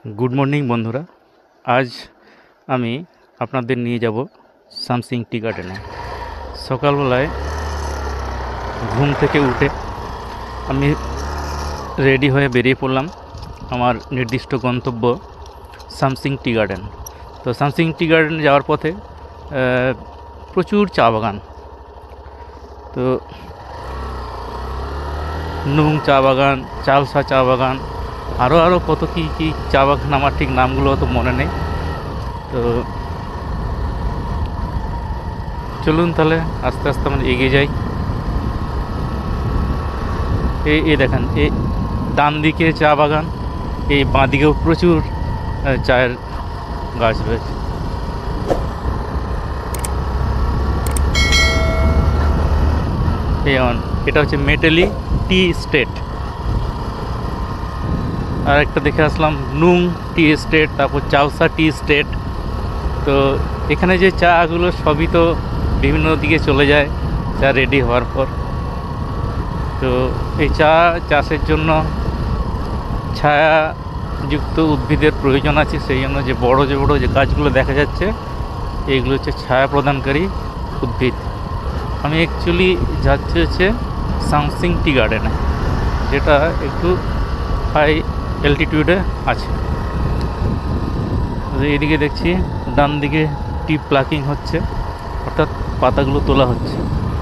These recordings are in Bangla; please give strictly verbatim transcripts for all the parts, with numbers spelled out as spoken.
গুড মর্নিং বন্ধুরা। আজ আমি আপনাদের নিয়ে যাব সামসিং টি গার্ডেনে। সকালবেলায় ঘুম থেকে উঠে আমি রেডি হয়ে বেরিয়ে পড়লাম আমার নির্দিষ্ট গন্তব্য সামসিং টি গার্ডেন। তো সামসিং টি গার্ডেনে যাওয়ার পথে প্রচুর চা বাগান, তো নুং চা বাগান, চালসা চা বাগান, আরও আরও কত কী কী চা বাগান, আমার ঠিক নামগুলো তো মনে নেই। তো চলুন তাহলে আস্তে আস্তে আমরা এগিয়ে যাই। এই এই দেখেন, এই ডান দিকে চা বাগান, এই বাঁ দিকেও প্রচুর চায়ের গাছ রয়েছে। এই এটা হচ্ছে মেটেলি টি স্টেট। আর একটা দেখে আসলাম নুং টি স্টেট, তারপর চালসা টি স্টেট। তো এখানে যে চাগুলো সবই তো বিভিন্ন দিকে চলে যায় চা রেডি হওয়ার পর। তো এই চা চাষের জন্য ছায়াযুক্ত উদ্ভিদের প্রয়োজন আছে, সেই জন্য যে বড় যে বড়ো যে গাছগুলো দেখা যাচ্ছে এইগুলো হচ্ছে ছায়া প্রদানকারী উদ্ভিদ। আমি অ্যাকচুয়ালি যাচ্ছি হচ্ছে সামসিং টি গার্ডেনে, যেটা একটু হাই অ্যালটিটিউডে আছে। এদিকে দেখছি ডান দিকে টি প্লাকিং হচ্ছে, অর্থাৎ পাতাগুলো তোলা হচ্ছে।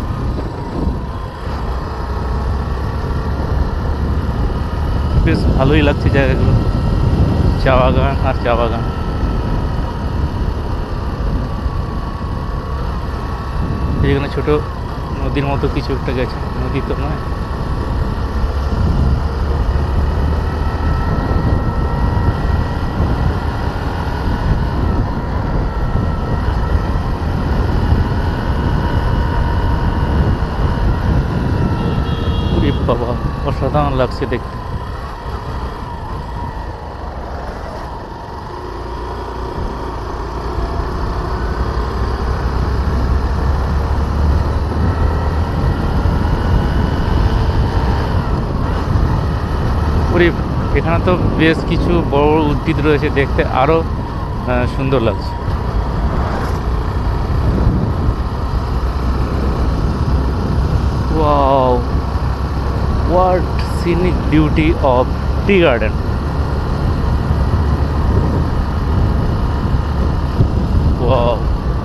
বেশ ভালোই লাগছে জায়গাগুলো, চা বাগান আর চা বাগান। যেখানে ছোট নদীর মতো কিছু একটা গেছে, নদী তো নয়। বাবা, অসাধারণ লাগছে দেখতে। এখানে তো বেশ কিছু বড় উদ্ভিদ রয়েছে, দেখতে আরও সুন্দর লাগছে। Wow, what scenic beauty of tea garden. Wow,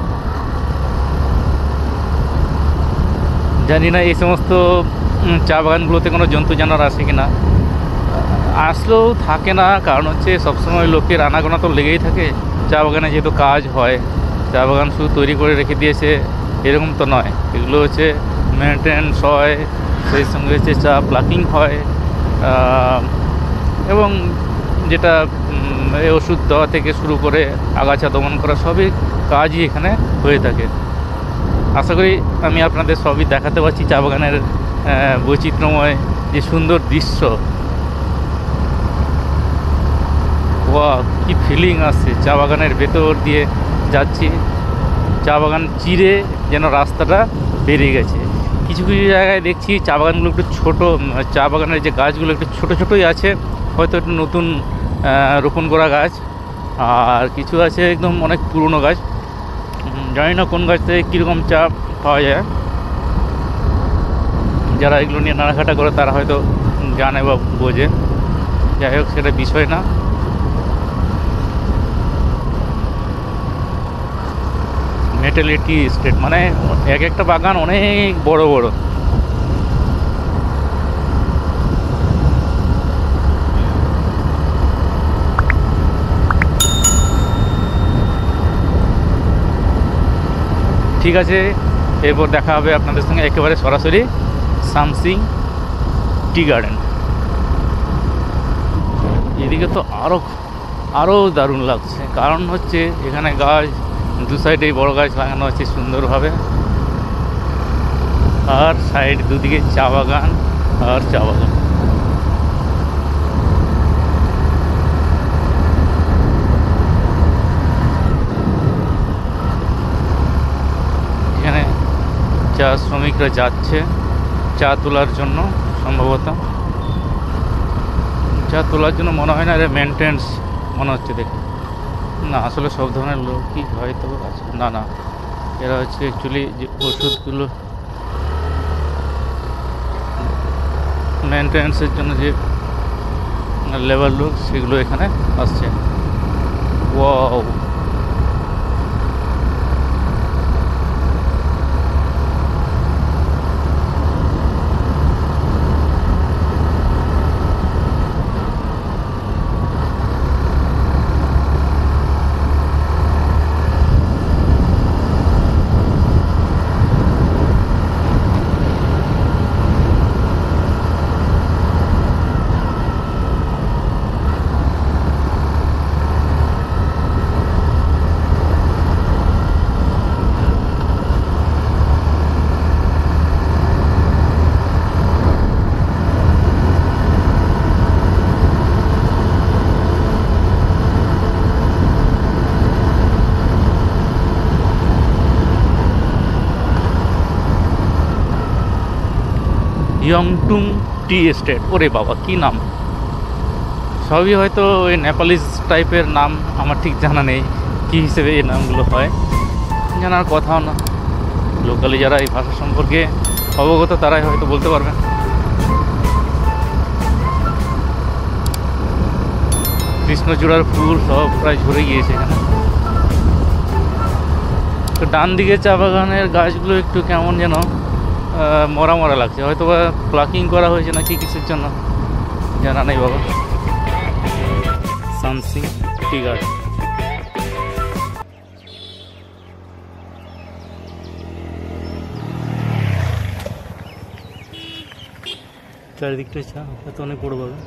জানি না এই সমস্ত চা বাগানগুলোতে কোনো জন্তু জানোয়ার আসে কিনা, আসলেও থাকে না, কারণ হচ্ছে সবসময় লোকের আনাগোনা তো লেগেই থাকে। চা বাগানে যেহেতু কাজ হয়, চা বাগান শুধু তৈরি করে রেখে দিয়েছে এরকম তো নয়, এগুলো হচ্ছে মেনটেন্স হয়, সেই সঙ্গে হচ্ছে চা প্লাকিং হয়, এবং যেটা ওষুধ দেওয়া থেকে শুরু করে আগাছা দমন করা সবই কাজই এখানে হয়ে থাকে। আশা করি আমি আপনাদের সবই দেখাতে পারছি চা বাগানের বৈচিত্র্যময় যে সুন্দর দৃশ্য। ওয়া, কি ফিলিং আসছে, চা বাগানের ভেতর দিয়ে যাচ্ছি, চা বাগান চিরে যেন রাস্তাটা বেরিয়ে গেছে। কিছু কিছু জায়গায় দেখছি চা বাগানগুলো একটু ছোটো, চা বাগানের যে গাছগুলো একটু ছোটো ছোটোই আছে, হয়তো একটু নতুন রোপণ করা গাছ, আর কিছু আছে একদম অনেক পুরনো গাছ। জানি না কোন গাছ থেকে কীরকম চা পাওয়া যায়, যারা এগুলো নিয়ে নাড়াঘাটা করে তারা হয়তো জানে বা বোঝে। যাই হোক, সেটা বিষয় না। মেটালিটি স্টেট মানে এক একটা বাগান অনেক বড় বড়। ঠিক আছে, এরপর দেখা হবে আপনাদের সঙ্গে একেবারে সরাসরি সামসিং টি গার্ডেন। এদিকে তো আরও আরও দারুণ লাগছে, কারণ হচ্ছে এখানে গাছ দু সাইডেই বড় গাছ লাগানো আছে সুন্দরভাবে, আর সাইড দুদিকে চা বাগান আর চা বাগান। এখানে চা শ্রমিকরা যাচ্ছে চা তোলার জন্য, সম্ভবত চা তোলার জন্য মনে হয় না, এর মেনটেন্স মনে হচ্ছে দেখে। না আসলে সব ধরনের লোকই হয়তো আছে, না না এরা হচ্ছে অ্যাকচুয়ালি যে ওষুধগুলো মেনটেন্যান্সের জন্য যে লেবার লোক সেগুলো এখানে আসছে। Wow, Yongtong tea estate. ওরে বাবা কি নাম! সবই হয়তো ওই নেপালিজ টাইপের নাম, আমার ঠিক জানা নেই কী হিসেবে এই নামগুলো হয়, জানার কথাও না। লোকালি যারা এই ভাষা সম্পর্কে অবগত তারাই হয়তো বলতে পারবেন। কৃষ্ণচূড়ার ফুল সব প্রায় ঝরে গিয়েছে এখানে। তো ডান দিকে চা বাগানের গাছগুলো একটু কেমন যেন মরা মরা লাগছে, হয়তো বা প্লাকিং করা হয়েছে নাকি কিসের জন্য জানা নেই বাবা। Sansing tea garden. চারিদিকটা চা, এত অনেক বড় বাগান।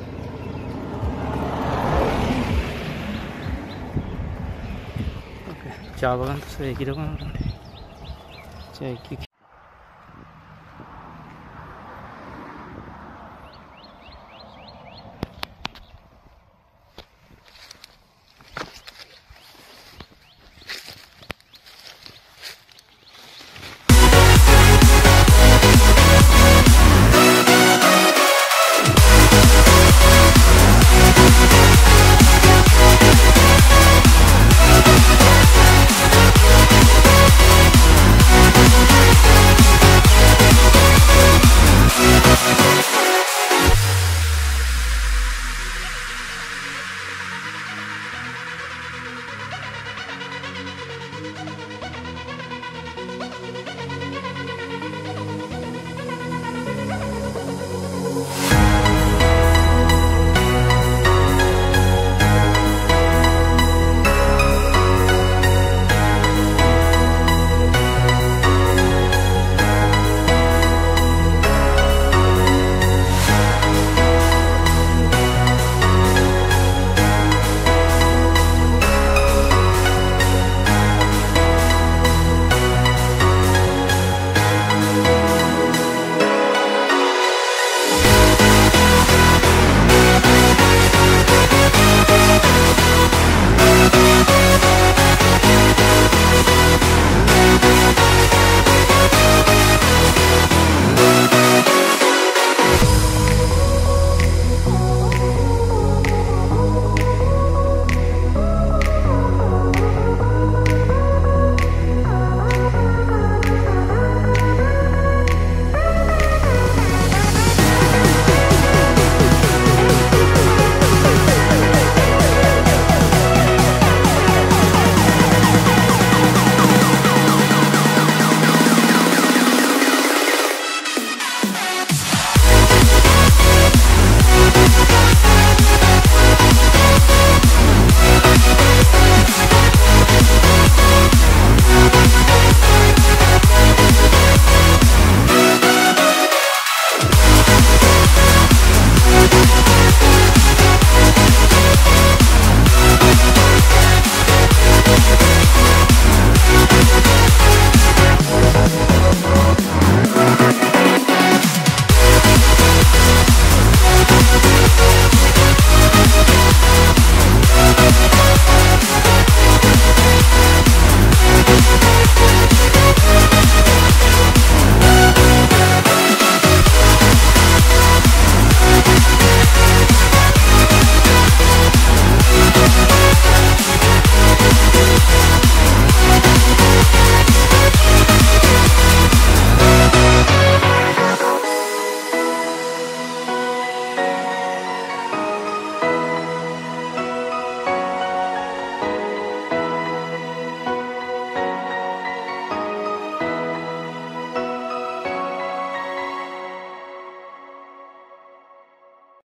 ওকে, চা বাগান তো একই রকম, চা কি